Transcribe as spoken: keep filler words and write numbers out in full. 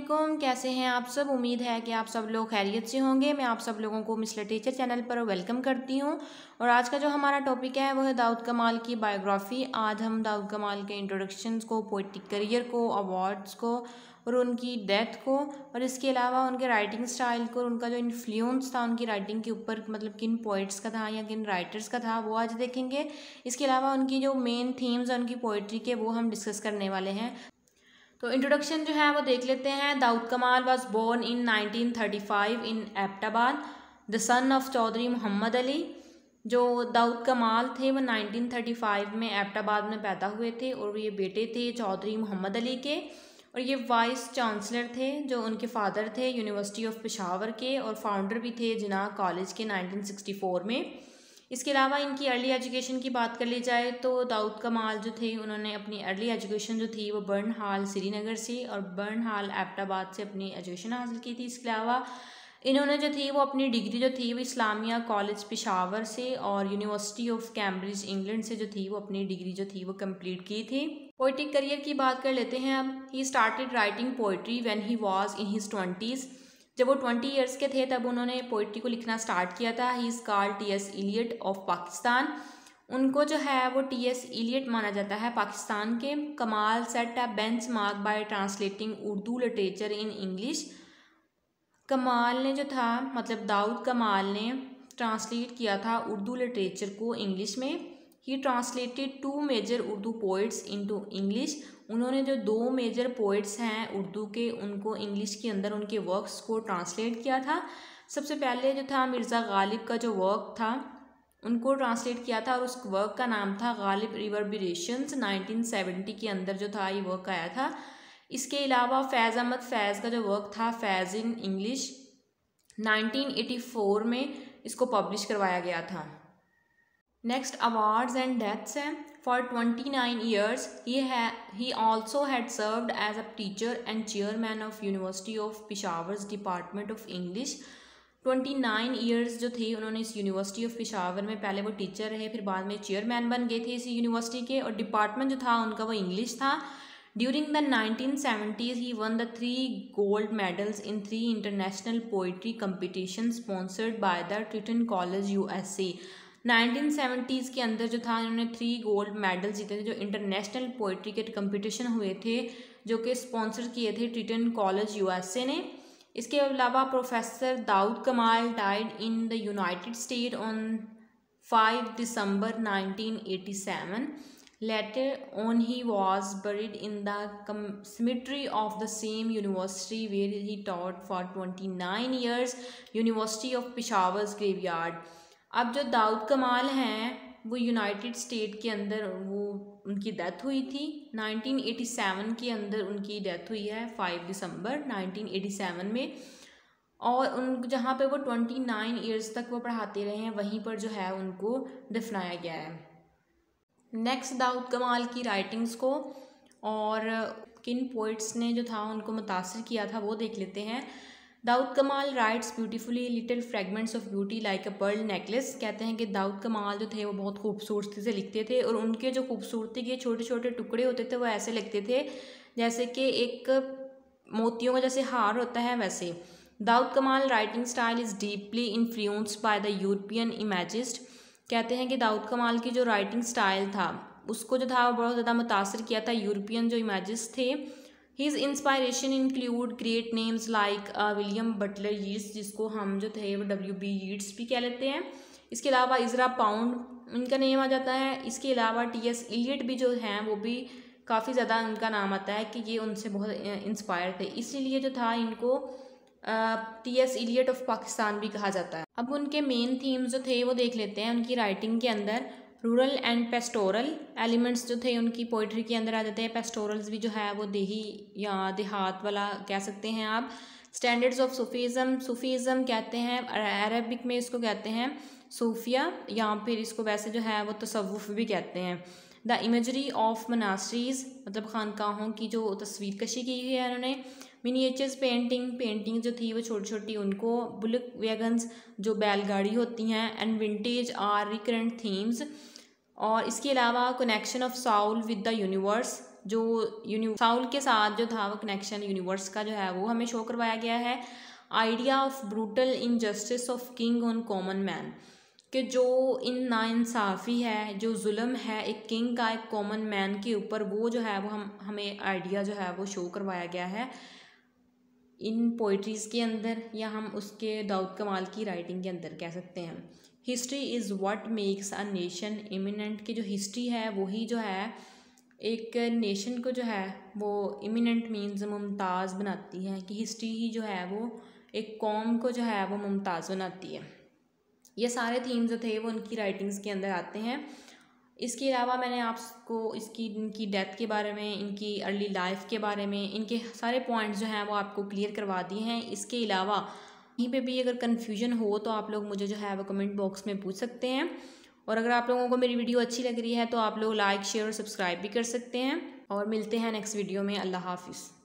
अस्सलामुअलैकुम, कैसे हैं आप सब। उम्मीद है कि आप सब लोग खैरियत से होंगे। मैं आप सब लोगों को मिस लिटरेचर चैनल पर वेलकम करती हूं और आज का जो हमारा टॉपिक है वो है दाऊद कमाल की बायोग्राफ़ी। आज हम दाऊद कमाल के इंट्रोडक्शंस को, पोइटिक करियर को, अवार्ड्स को और उनकी डेथ को और इसके अलावा उनके राइटिंग स्टाइल को, उनका जो इन्फ्लुएंस था उनकी राइटिंग के ऊपर, मतलब किन पोइट्स का था या किन राइटर्स का था, वो आज देखेंगे। इसके अलावा उनकी जो मेन थीम्स हैं उनकी पोइट्री के, वो हम डिस्कस करने वाले हैं। तो इंट्रोडक्शन जो है वो देख लेते हैं। Daud Kamal was born in nineteen thirty five in Abbottabad, the son of Chaudhry Mohammad Ali. जो दाऊद कमाल थे वो नाइनटीन थर्टी फाइव में एबटाबाद में पैदा हुए थे और ये बेटे थे चौधरी मोहम्मद अली के और ये वाइस चांसलर थे। जो उनके फादर थे यूनिवर्सिटी ऑफ पेशावर के और फाउंडर भी थे जिन्ना कॉलेज के नाइनटीन सिक्सटी फोर में। इसके अलावा इनकी अर्ली एजुकेशन की बात कर ली जाए तो दाऊद कमाल जो थे उन्होंने अपनी अर्ली एजुकेशन जो थी वो बर्न हाल श्रीनगर से और बर्न हाल एबटाबाद से अपनी एजुकेशन हासिल की थी। इसके अलावा इन्होंने जो थी वो अपनी डिग्री जो थी वो इस्लामिया कॉलेज पेशावर से और यूनिवर्सिटी ऑफ कैम्ब्रिज इंग्लैंड से जो थी वो अपनी डिग्री जो थी वो कंप्लीट की थी। पोइटिक करियर की बात कर लेते हैं अब। He started writing poetry when he was in his twenties. जब वो ट्वेंटी ईयर्स के थे तब उन्होंने पोइट्री को लिखना स्टार्ट किया था। He is called T S Eliot of Pakistan. उनको जो है वो टी एस इलियट माना जाता है पाकिस्तान के। Kamal set a benchmark by translating Urdu literature in English. Kamal ने जो था, मतलब दाऊद कमाल ने ट्रांसलेट किया था उर्दू लिटरेचर को इंग्लिश में। He translated to major Urdu poets into English. उन्होंने जो दो मेजर पोइट्स हैं उर्दू के उनको इंग्लिश के अंदर उनके वर्क्स को ट्रांसलेट किया था। सबसे पहले जो था मिर्ज़ा गालिब का जो वर्क था उनको ट्रांसलेट किया था और उस वर्क का नाम था गालिब रिवर्बरेशंस। नाइनटीन सेवेंटी के अंदर जो था ये वर्क आया था। इसके अलावा फैज़ अहमद फैज़ का जो वर्क था Faiz in English, nineteen eighty four में इसको पब्लिश करवाया गया था। नेक्स्ट अवार्ड्स एंड डेथ्स हैं। For twenty nine years he he also had served as a teacher and chairman of university of Peshawar's department of English. Twenty nine years जो थे उन्होंने इस यूनिवर्सिटी ऑफ पेशावर में, पहले वो टीचर रहे फिर बाद में चेयरमैन बन गए थे इस यूनिवर्सिटी के और डिपार्टमेंट जो था उनका वो इंग्लिश था। During the nineteen seventies, he won the three gold medals in three international poetry competitions sponsored by the Triton College U S A. Nineteen seventies के अंदर जो था इन्होंने थ्री गोल्ड मेडल जीते थे जो इंटरनेशनल पोइट्री के कंपटीशन हुए थे जो कि स्पॉन्सर किए थे ट्रिटन कॉलेज यूएसए ने। इसके अलावा professor Daud Kamal died in the United State on five December nineteen eighty seven. Later on he was buried in the cemetery of the same university where he taught for twenty-nine years, University of Peshawar's graveyard. अब जो दाऊद कमाल हैं वो United state के अंदर वो उनकी death हुई थी नाइनटीन एटी सेवन के अंदर उनकी डेथ हुई है फाइव दिसंबर नाइनटीन एटी सेवन में और उन जहाँ पे वो ट्वेंटी नाइन ईयर्स तक वो पढ़ाते रहे हैं वहीं पर जो है उनको दफनाया गया है। नेक्स्ट दाऊद कमाल की राइटिंग्स को और किन पोइट्स ने जो था उनको मुतासिर किया था वो देख लेते हैं। Daud Kamal writes beautifully little fragments of beauty like a pearl necklace. कहते हैं कि दाऊद कमाल जो थे वो बहुत खूबसूरती से लिखते थे और उनके जो खूबसूरती के छोटे छोटे टुकड़े होते थे वो ऐसे लिखते थे जैसे कि एक मोतियों का जैसे हार होता है वैसे। Daud Kamal writing style is deeply influenced by the European imagist. कहते हैं कि दाऊद कमाल की जो राइटिंग स्टाइल था उसको जो था वो बहुत ज़्यादा मुतासर किया था यूरोपियन जो इमेजेस थे। His inspiration include great names like William Butler Yeats, जिसको हम जो थे वो डब्ल्यू बी यीट्स भी कह लेते हैं। इसके अलावा इज़रा पाउंड इनका नेम आ जाता है। इसके अलावा टी एस इलियट भी जो हैं वो भी काफ़ी ज़्यादा उनका नाम आता है कि ये उनसे बहुत इंस्पायर थे, इसीलिए जो था इनको T S Eliot of Pakistan भी कहा जाता है। अब उनके मेन थीम्स जो थे वो देख लेते हैं। उनकी राइटिंग के अंदर रूरल एंड पेस्टोरल एलिमेंट्स जो थे उनकी पोइट्री के अंदर आ जाते हैं। पेस्टोरल्स भी जो है वो देही या देहात वाला कह सकते हैं आप। स्टैंडर्ड्स ऑफ सूफीज़म, सूफीज़म कहते हैं, अरबिक में इसको कहते हैं सूफिया या फिर इसको वैसे जो है वो तसव्वुफ भी कहते हैं। द इमेजरी ऑफ मनासरीज, मतलब खानकाहों की जो तस्वीर कशी की हुई है उन्होंने। मिनिएचर्स पेंटिंग, पेंटिंग जो थी वो छोटी छोटी उनको। बुलक वैगन्स जो बैलगाड़ी होती हैं। And vintage are recurrent themes. और इसके अलावा connection of soul with the universe, जो यूनि साउल के साथ जो था वो कनेक्शन यूनिवर्स का जो है वो हमें शो करवाया गया है। Idea of brutal injustice of king on common man, कि जो इन नाइंसाफ़ी है, जो जुल्म है एक किंग का एक कॉमन मैन के ऊपर, वो जो है वो हम हमें आइडिया जो है वो शो करवाया गया है इन पोइट्रीज़ के अंदर, या हम उसके दाऊद कमाल की राइटिंग के अंदर कह सकते हैं। History is what makes a nation eminent, की जो हिस्ट्री है वही जो है एक नेशन को जो है वो इमिनेंट मीन्स मुमताज़ बनाती है, कि हिस्ट्री ही जो है वो एक कौम को जो है वो मुमताज़ बनाती है। ये सारे थीम जो थे वो उनकी राइटिंग्स के अंदर आते हैं। इसके अलावा मैंने आपको इसकी इनकी डेथ के बारे में, इनकी अर्ली लाइफ के बारे में, इनके सारे पॉइंट्स जो हैं वो आपको क्लियर करवा दिए हैं। इसके अलावा कहीं पे भी अगर कन्फ्यूजन हो तो आप लोग मुझे जो है वो कमेंट बॉक्स में पूछ सकते हैं। और अगर आप लोगों को मेरी वीडियो अच्छी लग रही है तो आप लोग लाइक शेयर और सब्सक्राइब भी कर सकते हैं। और मिलते हैं नेक्स्ट वीडियो में। अल्लाह हाफिज़।